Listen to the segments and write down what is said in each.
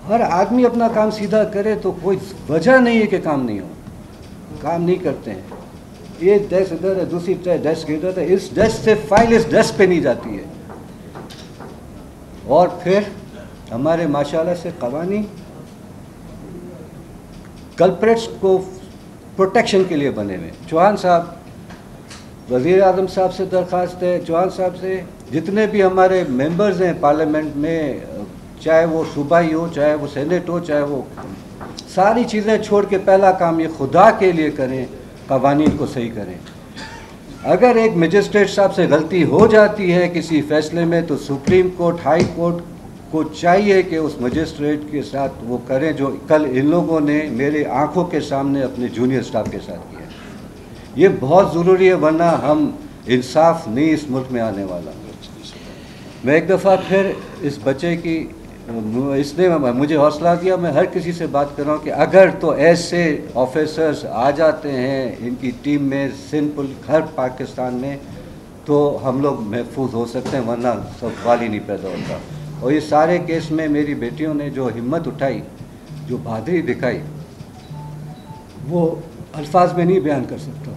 हर आदमी अपना काम सीधा करे तो कोई वजह नहीं है कि काम नहीं हो, काम नहीं करते हैं। ये डेस्क इधर है, दूसरी डेस्क इधर है, इस डेस्क से फाइल इस डेस्क पे नहीं जाती है। और फिर हमारे माशाल्लाह से कवानीन कल्प्रेट्स को प्रोटेक्शन के लिए बने हुए। चौहान साहब, वज़ीर आज़म साहब से दरख्वास्त है, चौहान साहब से, जितने भी हमारे मेंबर्स हैं पार्लियामेंट में, चाहे वो सूबाई हो, चाहे वो सेनेट हो, चाहे वो, सारी चीज़ें छोड़ के पहला काम ये खुदा के लिए करें, कवानीन को सही करें। अगर एक मजिस्ट्रेट साहब से गलती हो जाती है किसी फैसले में, तो सुप्रीम कोर्ट, हाई कोर्ट को चाहिए कि उस मजिस्ट्रेट के साथ वो करें जो कल इन लोगों ने मेरे आंखों के सामने अपने जूनियर स्टाफ के साथ किया। ये बहुत ज़रूरी है, वरना हम इंसाफ नहीं इस मुल्क में आने वाला। मैं एक दफ़ा फिर इस बच्चे की, इसने मुझे हौसला दिया, मैं हर किसी से बात कर रहा हूँ कि अगर तो ऐसे ऑफिसर्स आ जाते हैं इनकी टीम में, सिंध पुलिस हर पाकिस्तान में, तो हम लोग महफूज हो सकते हैं, वरना सवाल ही नहीं पैदा होता। और ये सारे केस में मेरी बेटियों ने जो हिम्मत उठाई, जो बहादुरी दिखाई, वो अल्फाज में नहीं बयान कर सकता।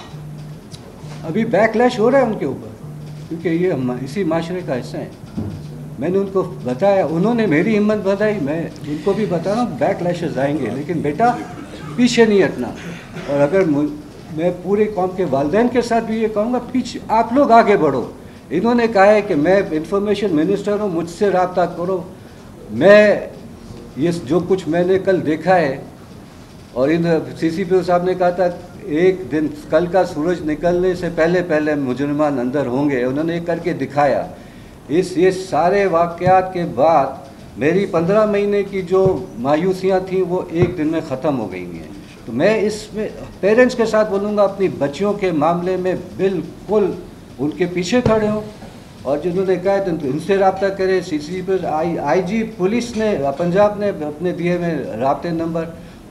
अभी बैकलैश हो रहा है उनके ऊपर, क्योंकि ये इसी माशरे का हिस्सा है। मैंने उनको बताया, उन्होंने मेरी हिम्मत बताई, मैं उनको भी बता रहा हूँ बैकलैशेस आएंगे, लेकिन बेटा पीछे नहीं हटना। और अगर मैं पूरे कौम के वालिदैन के साथ भी ये कहूँगा, पीछे आप लोग आगे बढ़ो। इन्होंने कहा है कि मैं इंफॉर्मेशन मिनिस्टर हूँ, मुझसे रब्ता करो। मैं ये जो कुछ मैंने कल देखा है, और इन CCPO साहब ने कहा था एक दिन कल का सूरज निकलने से पहले पहले मुजरिमान अंदर होंगे, उन्होंने ये करके दिखाया। ये सारे वाक़यात के बाद मेरी 15 महीने की जो मायूसियाँ थीं वो एक दिन में ख़त्म हो गई हैं। तो मैं इसमें पेरेंट्स के साथ बोलूँगा, अपनी बच्चियों के मामले में बिल्कुल उनके पीछे खड़े हों, और जिन्होंने कहा तो इनसे रब्ता करें। CCPO IG पुलिस ने, पंजाब ने अपने दिए हुए राब्ते नंबर,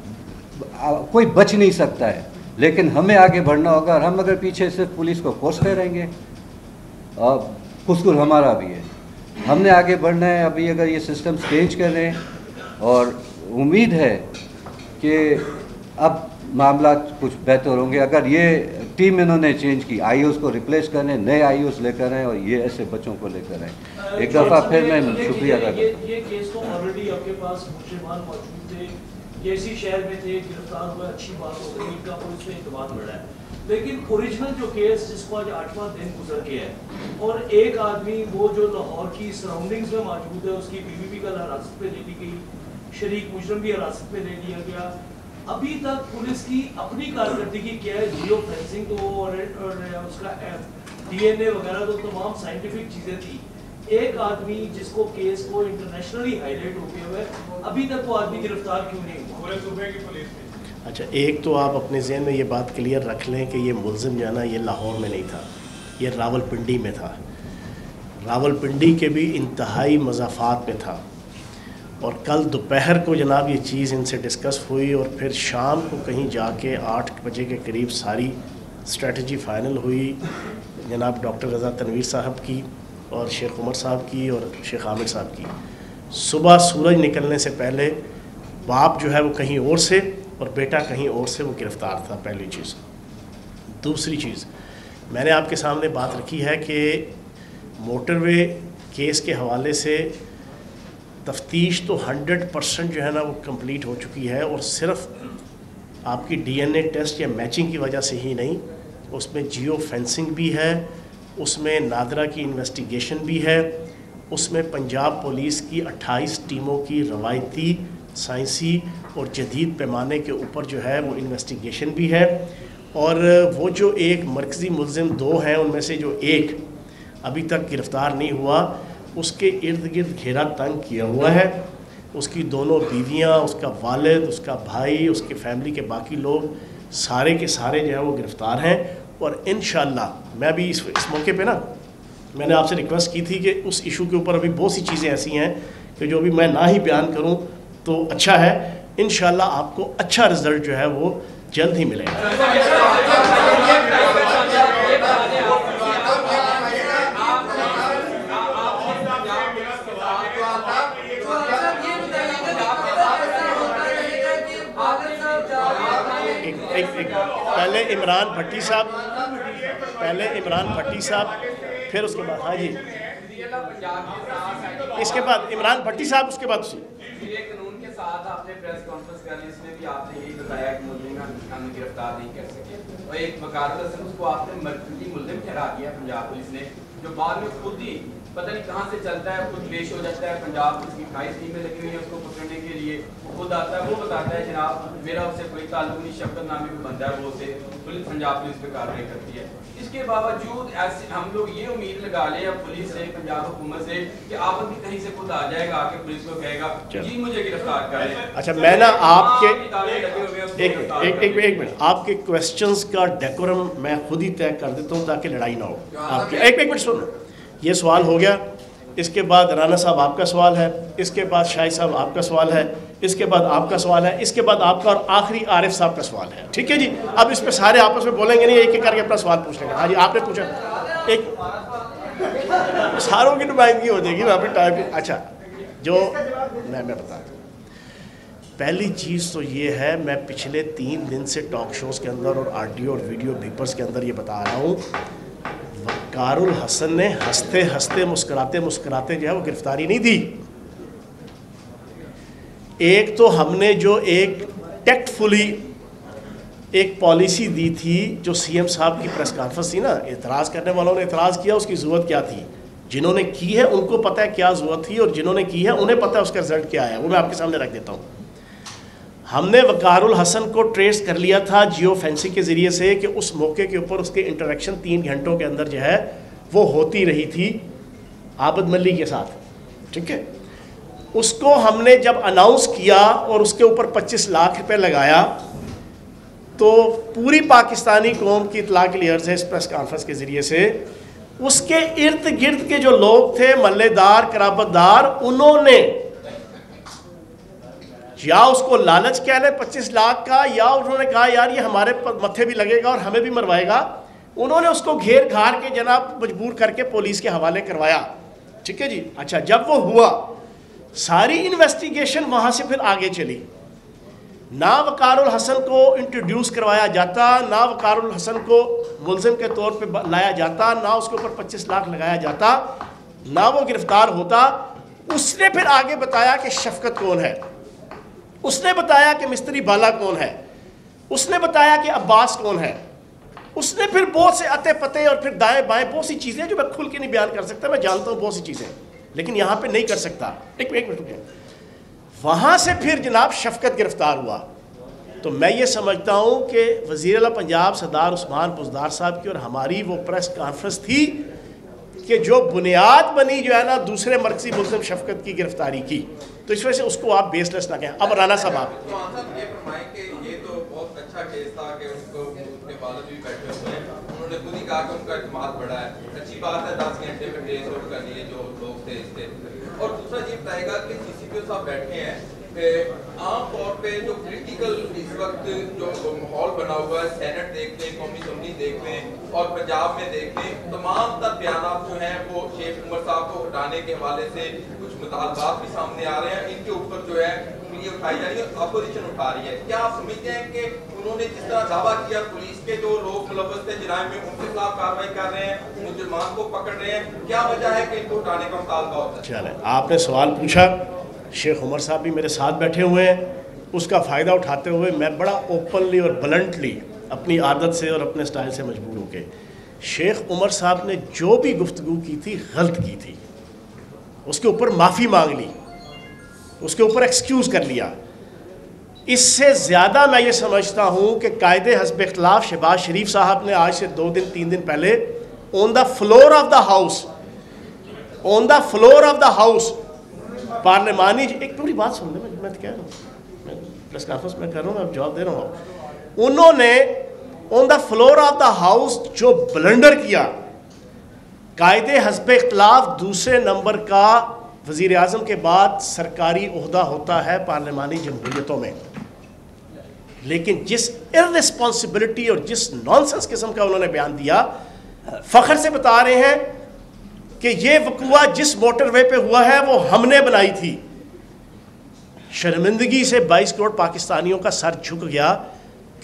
कोई बच नहीं सकता है, लेकिन हमें आगे बढ़ना होगा। और हम अगर पीछे सिर्फ पुलिस को कोसते रहेंगे, और कसूर हमारा भी है, हमने आगे बढ़ना है। अभी अगर ये सिस्टम चेंज करें, और उम्मीद है कि अब मामला कुछ बेहतर होंगे। अगर ये टीम इन्होंने चेंज की, IOs को रिप्लेस करें, नए IOs लेकर आएँ, और ये ऐसे बच्चों को लेकर आएँ। एक दफ़ा फिर मैं शुक्रिया अदा करता हूँ। ये केस तो ऑलरेडी आपके पास मुजरिमान मौजूद थे, ये इसी शहर में थे, गिरफ्तार हुए, अच्छी बात हो गई, इनका पुलिस में इत्तेमाद बढ़ा है। लेकिन ओरिजिनल जो केस जिसको आज 8वां दिन गुजर गया है, और एक आदमी वो जो लाहौर की सराउंडिंग्स में मौजूद है, उसकी बीवी भी कल हिरासत में ले ली गई, शरीक मुजरम भी हिरासत में ले लिया गया। अभी तक पुलिस की अपनी कारकर्दगी क्या है? जियो फेंसिंग तो और उसका DNA वगैरह तो तमाम साइंटिफिक चीज़ें थी। एक आदमी जिसको केस को इंटरनेशनली हाईलाइट हो गया है, अभी तक वो आदमी गिरफ्तार क्यों नहीं हुआ? पूरे सूबे की पुलिस ने। अच्छा, एक तो आप अपने जहन में ये बात क्लियर रख लें कि ये मुलजिम जाना ये लाहौर में नहीं था, ये रावलपिंडी में था। रावलपिंडी के भी इंतहाई मज़ाफ़ात में था। और कल दोपहर को जनाब ये चीज़ इनसे डिस्कस हुई, और फिर शाम को कहीं जाके 8 बजे के करीब सारी स्ट्रेटजी फ़ाइनल हुई जनाब डॉक्टर रज़ा तनवीर साहब की, और शेख उमर साहब की, और शेख आमिर साहब की। सुबह सूरज निकलने से पहले बाप जो है वो कहीं और से और बेटा कहीं और से वो गिरफ़्तार था, पहली चीज़। दूसरी चीज़ मैंने आपके सामने बात रखी है कि मोटरवे केस के हवाले से तफ्तीश तो 100% जो है ना वो कंप्लीट हो चुकी है, और सिर्फ आपकी DNA टेस्ट या मैचिंग की वजह से ही नहीं, उसमें जियो फेंसिंग भी है, उसमें नादरा की इन्वेस्टिगेशन भी है, उसमें पंजाब पुलिस की 28 टीमों की रवायती, साइंसी और जदीद पैमाने के ऊपर जो है वो इन्वेस्टिगेशन भी है। और वो जो एक मरकज़ी मुलजिम 2 हैं, उनमें से जो एक अभी तक गिरफ़्तार नहीं हुआ, उसके इर्द गिर्द घेरा तंग किया हुआ है। उसकी दोनों बीवियां, उसका वालिद, उसका भाई, उसके फैमिली के बाकी लोग सारे के सारे जो है वो गिरफ़्तार हैं। और इंशाअल्लाह मैं भी इस मौके पे ना मैंने आपसे रिक्वेस्ट की थी कि उस इशू के ऊपर अभी बहुत सी चीज़ें ऐसी हैं कि जो अभी मैं ना ही बयान करूं तो अच्छा है। इंशाअल्लाह आपको अच्छा रिज़ल्ट जो है वो जल्द ही मिलेगा। पहले इमरान भट्टी साहब, फिर उसके बाद हाँ जी, इसके बाद इमरान भट्टी साहब, उसके बाद कानून के साथ आपने प्रेस कॉन्फ्रेंस कर ली, इसमें भी आपने यही बताया कि मुल्जिम हम गिरफ्तार नहीं कर सके, और एक वकारुल हसन उसको आपने मरकजी मुल्जिम ठहरा दिया पंजाब पुलिस ने, जो बाद में खुद ही पता नहीं कहाँ से चलता है, खुद पेश हो जाता है, पंजाब पुलिस की 28 टीमें लगी हुई है उसको पकड़ने के लिए, खुद आता है, वो बताता है जनाब मेरा उससे कोई ताल्लुक नहीं, शफकत नामी को बंदा है, वो उसे पुलिस पंजाब पुलिस पे कार्रवाई करती है। इसके बावजूद ऐसे हम लोग ये उम्मीद लगा ले अब पुलिस से, पंजाब हुकूमत से, कि आप भी कहीं से खुद आ जाएगा, आके पुलिस को कहेगा जी मुझे गिरफ्तार करें। अच्छा, मैं ना आपके एक मिनट, आपके क्वेश्चंस का डेकोरम मैं खुद ही तय कर देता हूँ ताकि लड़ाई ना हो। आपके एक मिनट सुनो, ये सवाल हो गया, इसके बाद राना साहब आपका सवाल है, इसके बाद शाहिद साहब आपका सवाल है, इसके बाद आपका सवाल है, इसके बाद आपका, और आखिरी आरिफ साहब का सवाल है। ठीक है जी, अब इस पे सारे आपस में बोलेंगे नहीं, एक एक करके अपना सवाल पूछ लेंगे। हाँ जी, आपने पूछा, एक सारों की नुमाइंदगी हो जाएगी ना, टाइम। अच्छा, जो मैं बता, पहली चीज़ तो ये है, मैं पिछले 3 दिन से टॉक शोज़ के अंदर और ऑडियो और वीडियो बीपर्स के अंदर ये बता रहा हूँ, वकारुल हसन ने हंसते हंसते मुस्कुराते मुस्कुराते जो है वो गिरफ्तारी नहीं दी। एक तो हमने जो एक टेक्टफुली एक पॉलिसी दी थी, जो सीएम साहब की प्रेस कॉन्फ्रेंस थी ना, एतराज़ करने वालों ने एतराज़ किया, उसकी ज़रूरत क्या थी, जिन्होंने की है उनको पता है क्या ज़रूरत थी, और जिन्होंने की है उन्हें पता है उसका रिजल्ट क्या है, वो मैं आपके सामने रख देता हूँ। हमने वकारुल हसन को ट्रेस कर लिया था जियो फेंसिंग के ज़रिए से, कि उस मौके के ऊपर उसके इंटरेक्शन 3 घंटों के अंदर जो है वो होती रही थी आबद मल्ली के साथ। ठीक है, उसको हमने जब अनाउंस किया और उसके ऊपर 25 लाख रुपए लगाया, तो पूरी पाकिस्तानी कौम की इतला क्लियर से इस प्रेस कॉन्फ्रेंस के ज़रिए से, उसके इर्द गिर्द के जो लोग थे, मल्लेदार, कराबतदार, उन्होंने या उसको लालच कह ले 25 लाख का, या उन्होंने कहा यार ये हमारे मत्थे भी लगेगा और हमें भी मरवाएगा, उन्होंने उसको घेर घार के जनाब मजबूर करके पुलिस के हवाले करवाया। ठीक है जी। अच्छा, जब वो हुआ, सारी इन्वेस्टिगेशन वहाँ से फिर आगे चली, ना वकारुल हसन को इंट्रोड्यूस करवाया जाता, ना वकारुल हसन को मुल्जिम के तौर पे लाया जाता, ना उसके ऊपर 25 लाख लगाया जाता, ना वो गिरफ्तार होता। उसने फिर आगे बताया कि शफकत कौन है, उसने बताया कि मिस्त्री बाला कौन है, उसने बताया कि अब्बास कौन है, उसने फिर बहुत से अते पते और फिर दाएं बाएं बहुत सी चीज़ें जो मैं खुल के नहीं बयान कर सकता, मैं जानता हूँ बहुत सी चीज़ें, लेकिन यहाँ पे नहीं कर सकता। एक मिनट रुकिए। वहाँ से फिर जनाब शफकत गिरफ्तार हुआ। तो मैं ये समझता हूँ कि वज़ीर आला पंजाब सरदार उस्मान बुज़दार साहब की और हमारी वो प्रेस कॉन्फ्रेंस थी कि जो बुनियाद बनी जो है ना दूसरे मरकज़ी मुल्ज़िम शफकत की गिरफ्तारी की, तो इस वजह से उसको आप बेसलेस ना कहें। अब राना साहब आप ये तो बहुत अच्छा केस था कि उनको उसके वालिद भी बैठे हुए हैं, उन्होंने खुद ही कहा कि उनका इस्तेमाल बढ़ा है, अच्छी बात है, 10 घंटे में ट्रेस आउट कर लिए जो लोग थे इससे। और दूसरा ये बताएगा कि CCPO साहब बैठे हैं, आम तौर पे जो क्रिटिकल इस वक्त जो माहौल बना हुआ है, सेनेट देख लें, कौमी असम्बली देख लें और पंजाब में देख लें, तमाम तर बयान जो हैं वो शेख उमर साहब को हटाने के हवाले से कुछ मुतालबात भी सामने आ रहे हैं, इनके ऊपर जो है उंगली उठाई जा रही है, अपोजिशन उठा रही है। क्या आप समझते हैं कि उन्होंने जिस तरह दावा किया पुलिस के जो लोग मुलव्वस थे जराइम में, उनके खिलाफ कार्रवाई कर रहे हैं, मुजरिमान को पकड़ रहे हैं, क्या वजह है कि इनको उठाने का मुतालबा होता है? चले, आपने सवाल पूछा, शेख उमर साहब भी मेरे साथ बैठे हुए हैं, उसका फ़ायदा उठाते हुए मैं बड़ा ओपनली और ब्लंटली अपनी आदत से और अपने स्टाइल से मजबूर हो गए। शेख उमर साहब ने जो भी गुफ्तगू की थी गलत की थी, उसके ऊपर माफ़ी मांग ली, उसके ऊपर एक्सक्यूज़ कर लिया। इससे ज़्यादा मैं ये समझता हूँ कि कायदे हस्ब इख्तिलाफ शहबाज शरीफ साहब ने आज से 2 दिन 3 दिन पहले on the floor of the house पार्लिमानी, एक पूरी बात सुन ले, मैं कह रहा हूँ, मैं प्रेस कॉन्फ्रेंस में कर रहा हूँ, मैं जवाब दे रहा हूँ। उन्होंने on the floor of the house जो ब्लंडर किया, कायदे हस्ब इख्तिलाफ दूसरे नंबर का वज़ीर आज़म के बाद सरकारी ओहदा होता है पार्लिमानी जमहूरियतों में, लेकिन जिस इररिस्पॉन्सिबिलिटी और जिस नॉनसेंस किस्म का उन्होंने बयान दिया, फ़ख्र से बता रहे हैं कि ये वक़ुआ जिस मोटरवे पे हुआ है वो हमने बनाई थी। शर्मिंदगी से 22 करोड़ पाकिस्तानियों का सर झुक गया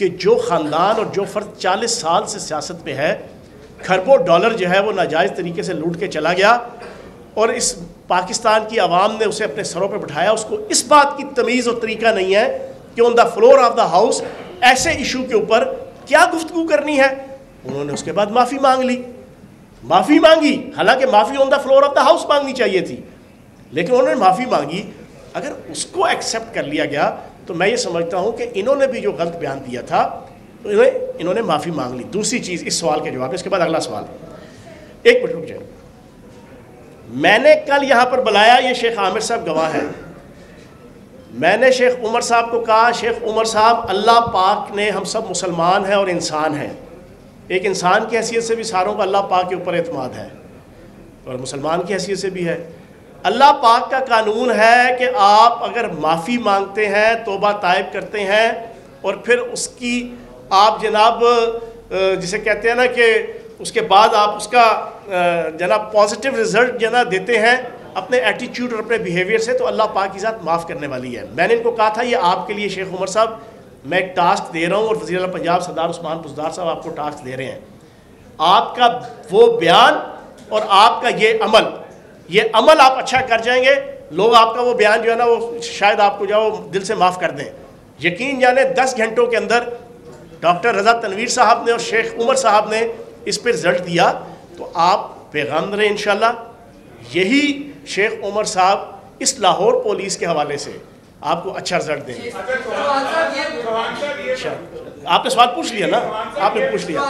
कि जो ख़ानदान और जो फ़र्द 40 साल से सियासत में है, खरबों डॉलर जो है वो नाजायज़ तरीके से लूट के चला गया और इस पाकिस्तान की आवाम ने उसे अपने सरों पर बिठाया, उसको इस बात की तमीज़ और तरीका नहीं है कि on the floor of the house ऐसे इशू के ऊपर क्या गुफ्तगू करनी है। उन्होंने उसके बाद माफ़ी मांग ली, माफ़ी मांगी, हालांकि माफ़ी on the floor of the house मांगनी चाहिए थी, लेकिन उन्होंने माफ़ी मांगी। अगर उसको एक्सेप्ट कर लिया गया तो मैं ये समझता हूँ कि इन्होंने भी जो गलत बयान दिया था इन्होंने माफ़ी मांग ली। दूसरी चीज़ इस सवाल के जवाब में, इसके बाद अगला सवाल, एक मिनट रुक जाए। मैंने कल यहाँ पर बुलाया, ये शेख आमिर साहब गवाह हैं, मैंने शेख उमर साहब को कहा, शेख उमर साहब, अल्लाह पाक ने, हम सब मुसलमान हैं और इंसान हैं, एक इंसान की हैसियत से भी सारों का अल्लाह पाक के ऊपर एतमाद है और मुसलमान की हैसियत से भी है। अल्लाह पाक का कानून है कि आप अगर माफ़ी मांगते हैं, तौबा ताइब करते हैं और फिर उसकी आप जनाब जिसे कहते हैं ना कि उसके बाद आप उसका जनाब पॉजिटिव रिज़ल्ट जना देते हैं अपने एटीट्यूड और अपने बिहेवियर से, तो अल्लाह पाक की ज़ात माफ़ करने वाली है। मैंने इनको कहा था ये आपके लिए शेख उमर साहब मैं एक टास्क दे रहा हूँ और वज़ीर आला पंजाब सरदार उस्मान बुज़दार साहब आपको टास्क दे रहे हैं। आपका वो बयान और आपका ये अमल आप अच्छा कर जाएंगे, लोग आपका वो बयान जो है ना वो शायद आपको जो दिल से माफ़ कर दें। यकीन जाने 10 घंटों के अंदर डॉक्टर रज़ा तनवीर साहब ने और शेख उमर साहब ने इस पर रिज़ल्ट दिया, तो आप पैगाम रहे इंशाल्लाह। यही शेख उमर साहब इस लाहौर पुलिस के हवाले से आपको अच्छा रिजल्ट देंगे। आपने सवाल पूछ लिया ना, आपने पूछ लिया।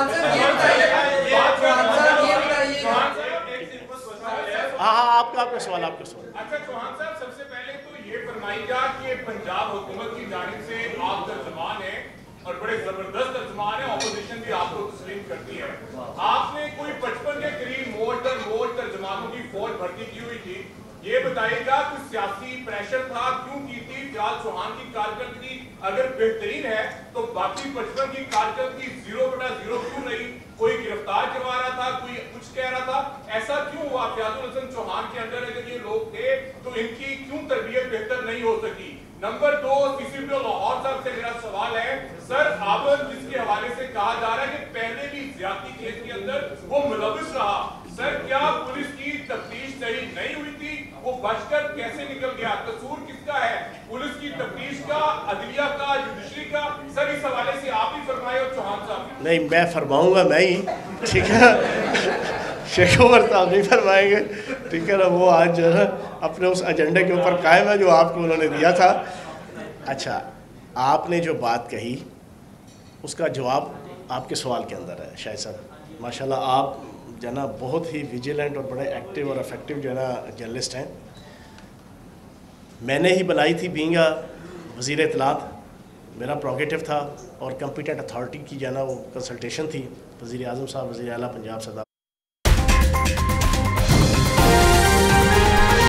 हाँ, आपका सवाल, आपका सवाल। अच्छा चौहान साहब, सबसे पहले तो ये फरमाइएगा कि पंजाब हुकूमत की जानिब से आप तर्जुमान हैं और बड़े जबरदस्त तर्जुमान हैं, ऑपोजिशन भी आपको तस्लीम करती है। आपने कोई 55 के करीब मोट तर्जुमानों की फौज भर्ती की हुई थी, ये बताइएगा कुछ सियासी प्रेशर था, क्यों की थी? फिलहाल चौहान की कारकर्दगी अगर बेहतरीन है तो बाकी 55 की कारकर्दगी 0/0 क्यों रही? कोई गिरफ्तार करवा रहा था, कोई कुछ कह रहा था, ऐसा क्यों हुआ? फयाजुल हसन चौहान के अंदर अगर ये लोग थे तो इनकी क्यों तरबियत बेहतर नहीं हो सकी? नंबर 2, सीसीपी लाहौर साहब से मेरा सवाल है, सर आप जिसके हवाले से कहा जा रहा है कि पहले भी ज्यादती केस के अंदर वो मुलविस रहा, सर क्या पुलिस की तफ्तीश सही नहीं हुई थी? वो बचकर कैसे निकल गया? कसूर किसका है, पुलिस की तफ्तीश का, अदलिया का, जुडिशरी का? सर इस हवाले से आप ही फरमाए और चौहान साहब। नहीं, मैं फरमाऊंगा मैं ही, ठीक है। शेख उमर साहब नहीं फरमाएंगे, ठीक है ना। वो आज जो है अपने उस एजेंडे के ऊपर कायम है जो आपको उन्होंने दिया था। अच्छा, आपने जो बात कही उसका जवाब आपके सवाल के अंदर है। शायद साहब माशाल्लाह आप जो है ना बहुत ही विजिलेंट और बड़े एक्टिव और इफेक्टिव जो है ना जर्नलिस्ट हैं। मैंने ही बनाई थी बीइंग वज़ीर इत्तलात, मेरा प्रोगेटिव था और कॉम्पिटेंट अथॉरिटी की जो है ना वो कंसल्टेशन थी। वज़ीर आज़म साहब, वज़ीर आला पंजाब सरदार